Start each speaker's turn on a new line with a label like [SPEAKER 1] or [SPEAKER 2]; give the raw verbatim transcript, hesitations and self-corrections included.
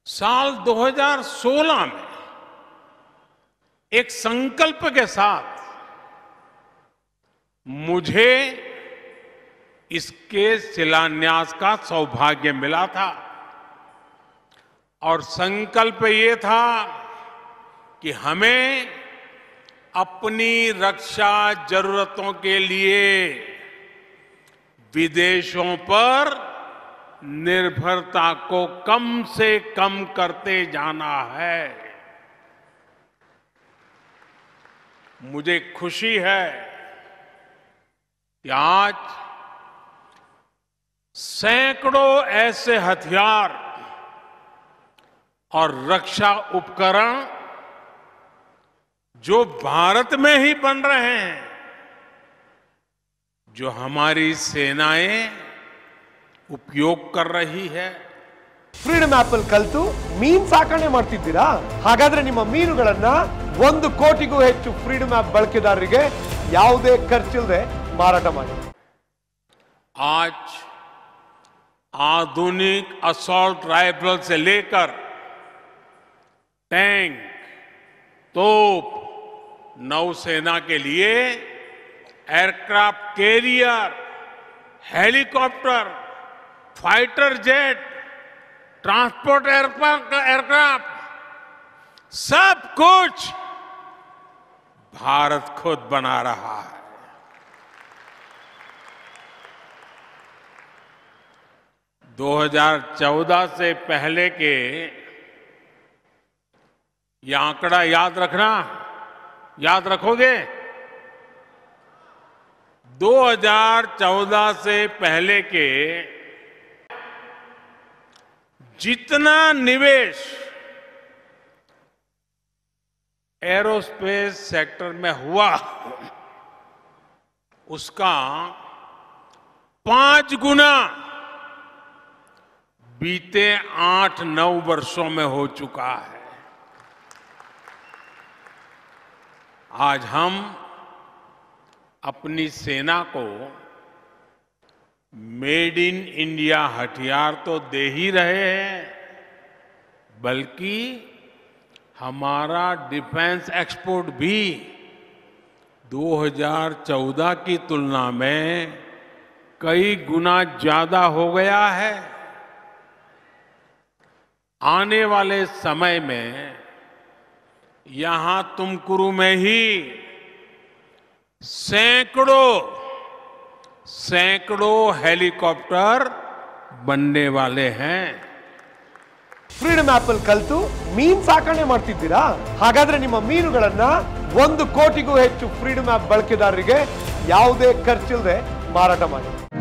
[SPEAKER 1] साल दो हज़ार सोलह में एक संकल्प के साथ मुझे इसके शिलान्यास का सौभाग्य मिला था और संकल्प ये था कि हमें अपनी रक्षा जरूरतों के लिए विदेशों पर निर्भरता को कम से कम करते जाना है। मुझे खुशी है कि आज सैकड़ों ऐसे हथियार और रक्षा उपकरण जो भारत में ही बन रहे हैं, जो हमारी सेनाएं उपयोग कर रही है।
[SPEAKER 2] ಫ್ರೀಡಮ್ ಆಪ್ ಅಲ್ಲಿ ಕಲಿತು ಮೀನು ಸಾಕಣೆ ಮಾಡ್ತಿದ್ದೀರಾ? ಹಾಗಾದ್ರೆ ನಿಮ್ಮ ಮೀನುಗಳನ್ನ ಒಂದು ಕೋಟಿಗೂ ಹೆಚ್ಚು ಫ್ರೀಡಮ್ ಆಪ್ ಬಳಕೆದಾರರಿಗೆ ಯಾವುದೇ ಖರ್ಚಿಲ್ಲದೆ ಮಾರಾಟ ಮಾಡಿ।
[SPEAKER 1] आज आधुनिक असॉल्ट राइफल से लेकर टैंक, तोप, नौसेना के लिए aircraft carrier, helicopter, fighter jet, transport aircraft, सब कुछ भारत खुद बना रहा है। दो हज़ार चौदह से पहले के ये आंकड़ा याद रखना, याद रखोगे? दो हज़ार चौदह से पहले के जितना निवेश एरोस्पेस सेक्टर में हुआ, उसका पांच गुना बीते आठ नौ वर्षों में हो चुका है। आज हम अपनी सेना को मेड इन इंडिया हथियार तो दे ही रहे हैं, बल्कि हमारा डिफेंस एक्सपोर्ट भी दो हज़ार चौदह की तुलना में कई गुना ज्यादा हो गया है। आने वाले समय में यहां तुमकुरू में ही सैकड़ों सैकड़ों हेलीकॉप्टर बनने वाले हैं।
[SPEAKER 2] ಫ್ರೀಡಮ್ ಆಪ್ ಅಲ್ಲಿ ಕಲಿತು ಮೀನು ಸಾಕಣೆ ಮಾಡ್ತಿದ್ದೀರಾ? ಹಾಗಾದ್ರೆ ನಿಮ್ಮ ಮೀನುಗಳನ್ನ ಒಂದು ಕೋಟಿಗೂ ಹೆಚ್ಚು ಫ್ರೀಡಮ್ ಆಪ್ ಬಳಕೆದಾರರಿಗೆ ಯಾವುದೇ ಖರ್ಚಿಲ್ಲದೆ ಮಾರಾಟ ಮಾಡಿ।